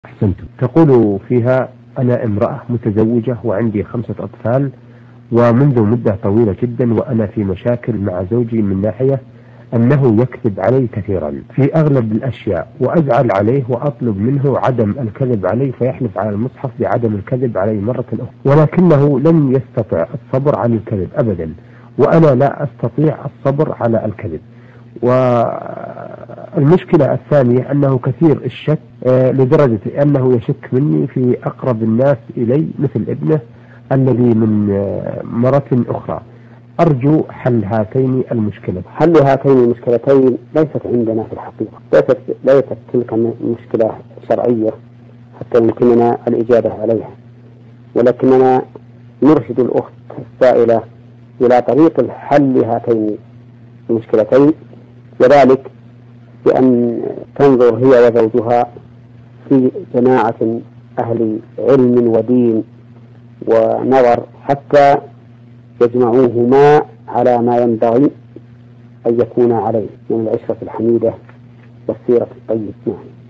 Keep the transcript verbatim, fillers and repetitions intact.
أحسنتم. تقول فيها: أنا امرأة متزوجة وعندي خمسة أطفال، ومنذ مدة طويلة جدا وأنا في مشاكل مع زوجي من ناحية أنه يكذب علي كثيرا في أغلب الأشياء، وأزعل عليه وأطلب منه عدم الكذب علي، فيحلف على المصحف بعدم الكذب علي مرة أخرى، ولكنه لن يستطيع الصبر عن الكذب أبدا، وأنا لا أستطيع الصبر على الكذب. والمشكلة الثانية أنه كثير الشك لدرجة أنه يشك مني في أقرب الناس إلي مثل ابنه الذي من مرة أخرى. أرجو حل هاتين المشكلتين. حل هاتين المشكلتين ليست عندنا في الحقيقة، ليست, ليست تلك مشكلة شرعية حتى يمكننا الإجابة عليها، ولكننا نرشد الأخت السائلة إلى طريق حل هاتين المشكلتين، وذلك بأن تنظر هي وزوجها في جماعة أهل علم ودين ونظر حتى يجمعوهما على ما ينبغي أن يكون عليه من العشرة الحميدة والسيرة الطيبة.